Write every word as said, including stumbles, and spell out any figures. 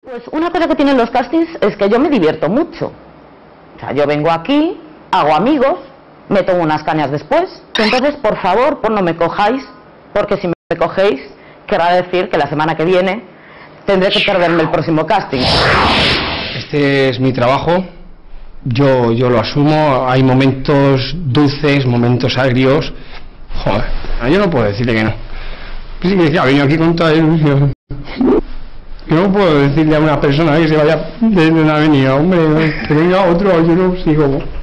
Pues una cosa que tienen los castings es que yo me divierto mucho. O sea, yo vengo aquí, hago amigos, me tomo unas cañas después. Entonces, por favor, pues no me cojáis, porque si me cogéis, querrá decir que la semana que viene tendré que perderme el próximo casting. Este es mi trabajo, yo, yo lo asumo, hay momentos dulces, momentos agrios. Joder, yo no puedo decirle que no. Sí que decía, venido aquí con toda ilusión. Yo no puedo decirle a una persona que se vaya desde una avenida, hombre, que venga otro, yo no sigo.